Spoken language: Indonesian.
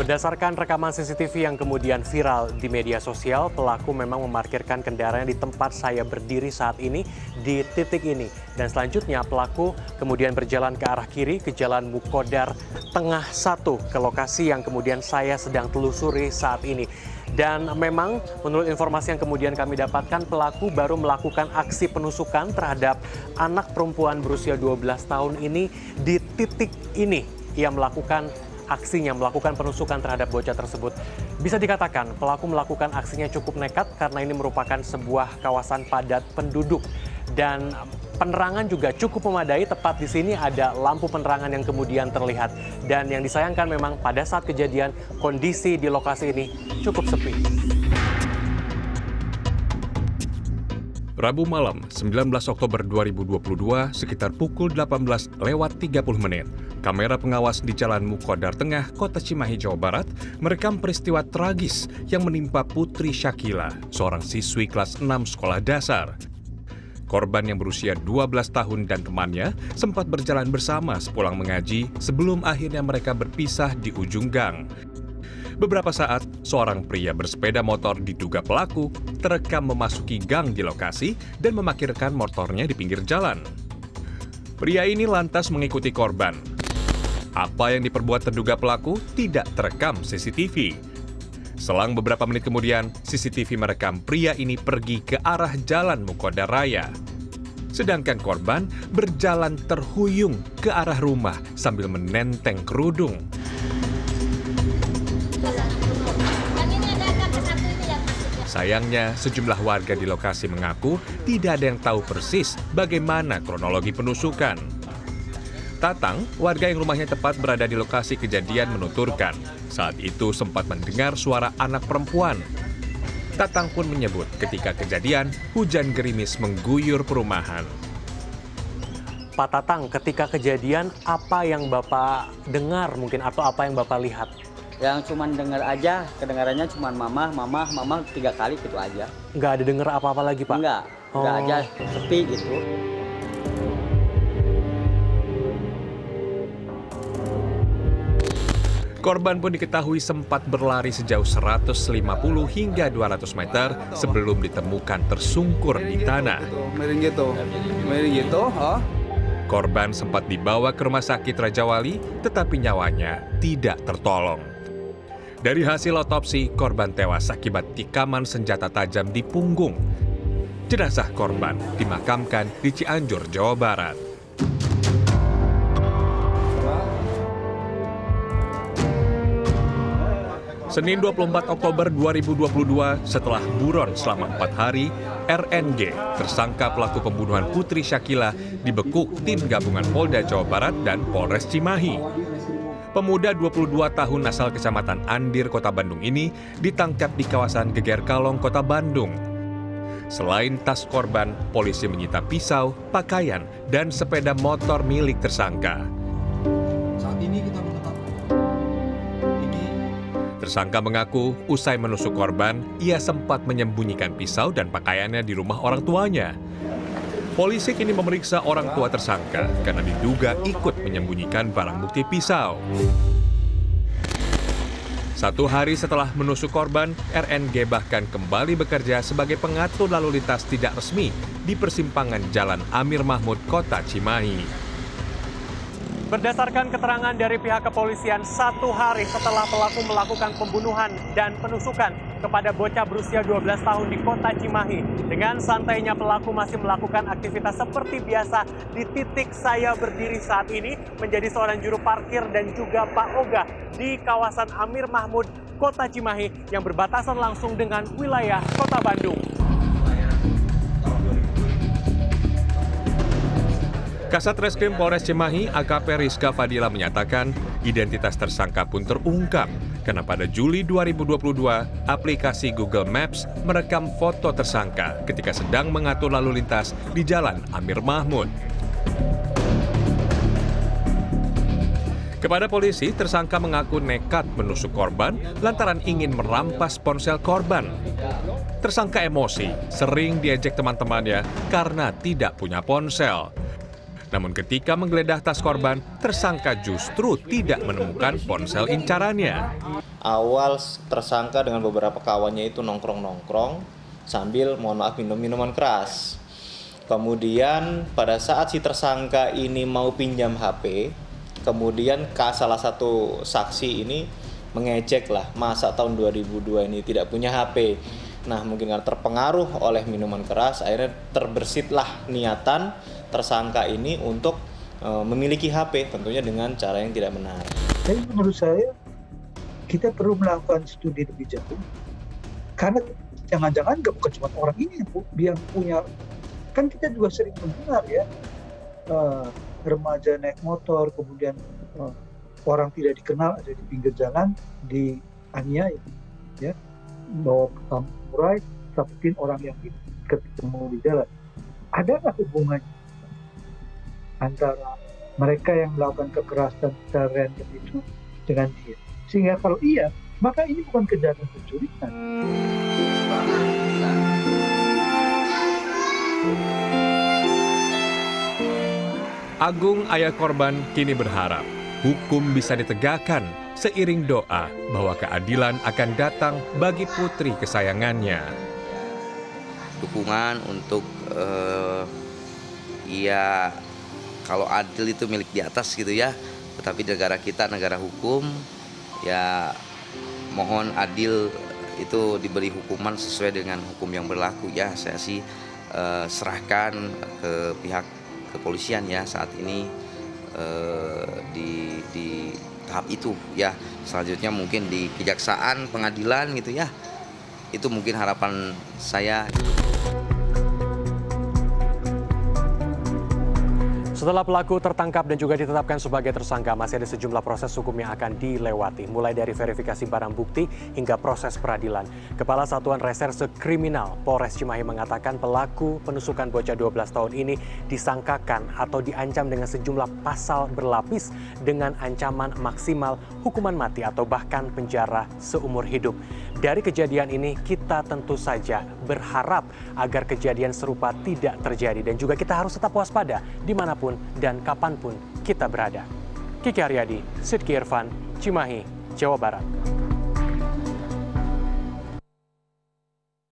Berdasarkan rekaman CCTV yang kemudian viral di media sosial, pelaku memang memarkirkan kendaraannya di tempat saya berdiri saat ini, di titik ini. Dan selanjutnya pelaku kemudian berjalan ke arah kiri ke Jalan Mukodar Tengah 1, ke lokasi yang kemudian saya sedang telusuri saat ini. Dan memang menurut informasi yang kemudian kami dapatkan, pelaku baru melakukan aksi penusukan terhadap anak perempuan berusia 12 tahun ini di titik ini. Ia melakukan penusukan terhadap bocah tersebut. Bisa dikatakan pelaku melakukan aksinya cukup nekat karena ini merupakan sebuah kawasan padat penduduk. Dan penerangan juga cukup memadai, tepat di sini ada lampu penerangan yang kemudian terlihat. Dan yang disayangkan memang pada saat kejadian kondisi di lokasi ini cukup sepi. Rabu malam, 19 Oktober 2022, sekitar pukul 18:30, kamera pengawas di Jalan Mukodar Tengah, Kota Cimahi, Jawa Barat, merekam peristiwa tragis yang menimpa Putri Syakila, seorang siswi kelas 6 sekolah dasar. Korban yang berusia 12 tahun dan temannya sempat berjalan bersama sepulang mengaji sebelum akhirnya mereka berpisah di ujung gang. Beberapa saat, seorang pria bersepeda motor diduga pelaku terekam memasuki gang di lokasi dan memarkirkan motornya di pinggir jalan. Pria ini lantas mengikuti korban. Apa yang diperbuat terduga pelaku tidak terekam CCTV. Selang beberapa menit kemudian, CCTV merekam pria ini pergi ke arah Jalan Mukodar Raya. Sedangkan korban berjalan terhuyung ke arah rumah sambil menenteng kerudung. Sayangnya, sejumlah warga di lokasi mengaku tidak ada yang tahu persis bagaimana kronologi penusukan. Tatang, warga yang rumahnya tepat berada di lokasi kejadian menuturkan, saat itu sempat mendengar suara anak perempuan. Tatang pun menyebut ketika kejadian, hujan gerimis mengguyur perumahan. Pak Tatang, ketika kejadian apa yang Bapak dengar mungkin atau apa yang Bapak lihat? Yang cuman dengar aja, kedengarannya cuman mama 3 kali gitu aja. Nggak ada dengar apa-apa lagi, Pak? Enggak aja, sepi gitu. Korban pun diketahui sempat berlari sejauh 150 hingga 200 meter sebelum ditemukan tersungkur di tanah. Miring gitu, Korban sempat dibawa ke rumah sakit Raja Wali, tetapi nyawanya tidak tertolong. Dari hasil otopsi, korban tewas akibat tikaman senjata tajam di punggung. Jenazah korban dimakamkan di Cianjur, Jawa Barat. Senin 24 Oktober 2022, setelah buron selama 4 hari, RNG, tersangka pelaku pembunuhan Putri Syakila, dibekuk tim gabungan Polda Jawa Barat dan Polres Cimahi. Pemuda 22 tahun asal Kecamatan Andir, Kota Bandung ini ditangkap di kawasan Geger Kalong, Kota Bandung. Selain tas korban, polisi menyita pisau, pakaian, dan sepeda motor milik tersangka. Saat ini kita menetapkan. Tersangka mengaku usai menusuk korban, ia sempat menyembunyikan pisau dan pakaiannya di rumah orang tuanya. Polisi kini memeriksa orang tua tersangka karena diduga ikut menyembunyikan barang bukti pisau. 1 hari setelah menusuk korban, RNG bahkan kembali bekerja sebagai pengatur lalu lintas tidak resmi di persimpangan Jalan Amir Mahmud, Kota Cimahi. Berdasarkan keterangan dari pihak kepolisian, 1 hari setelah pelaku melakukan pembunuhan dan penusukan kepada bocah berusia 12 tahun di Kota Cimahi, dengan santainya pelaku masih melakukan aktivitas seperti biasa di titik saya berdiri saat ini, menjadi seorang juru parkir dan juga Pak Oga di kawasan Amir Mahmud, Kota Cimahi yang berbatasan langsung dengan wilayah Kota Bandung. Kasat Reskrim Polres Cimahi, AKP Rizka Fadila menyatakan identitas tersangka pun terungkap karena pada Juli 2022, aplikasi Google Maps merekam foto tersangka ketika sedang mengatur lalu lintas di Jalan Amir Mahmud. Kepada polisi, tersangka mengaku nekat menusuk korban lantaran ingin merampas ponsel korban. Tersangka emosi, sering diejek teman-temannya karena tidak punya ponsel. Namun ketika menggeledah tas korban, tersangka justru tidak menemukan ponsel incarannya. Awal tersangka dengan beberapa kawannya itu nongkrong-nongkrong sambil mohon maaf minum minuman keras. Kemudian pada saat si tersangka ini mau pinjam HP, kemudian salah satu saksi ini mengejek lah, masa tahun 2002 ini tidak punya HP. Nah mungkin karena terpengaruh oleh minuman keras, akhirnya terbersitlah niatan tersangka ini untuk memiliki HP, tentunya dengan cara yang tidak benar. Jadi menurut saya kita perlu melakukan studi lebih jauh, karena jangan-jangan nggak bukan cuma orang ini yang punya. Kan kita juga sering mendengar ya, remaja naik motor, kemudian orang tidak dikenal ada di pinggir jalan dianiaya, ya, bawa samurai, saputin orang yang ketemu di jalan. Adakah hubungannya antara mereka yang melakukan kekerasan secara random itu dengan dia? Sehingga kalau iya, maka ini bukan kejahatan penculikan. Agung, ayah korban, kini berharap hukum bisa ditegakkan seiring doa bahwa keadilan akan datang bagi putri kesayangannya. Dukungan untuk ya kalau adil itu milik di atas gitu ya, tetapi negara kita negara hukum, ya mohon adil itu diberi hukuman sesuai dengan hukum yang berlaku ya. Saya sih serahkan ke pihak kepolisian ya saat ini di tahap itu ya. Selanjutnya mungkin di kejaksaan, pengadilan gitu ya. Itu mungkin harapan saya. Setelah pelaku tertangkap dan juga ditetapkan sebagai tersangka, masih ada sejumlah proses hukum yang akan dilewati, mulai dari verifikasi barang bukti hingga proses peradilan. Kepala Satuan Reserse Kriminal Polres Cimahi mengatakan pelaku penusukan bocah 12 tahun ini disangkakan atau diancam dengan sejumlah pasal berlapis dengan ancaman maksimal hukuman mati atau bahkan penjara seumur hidup. Dari kejadian ini kita tentu saja berharap agar kejadian serupa tidak terjadi dan juga kita harus tetap waspada dimanapun dan kapanpun kita berada. Kiki Aryadi, Sidki Irfan, Cimahi, Jawa Barat.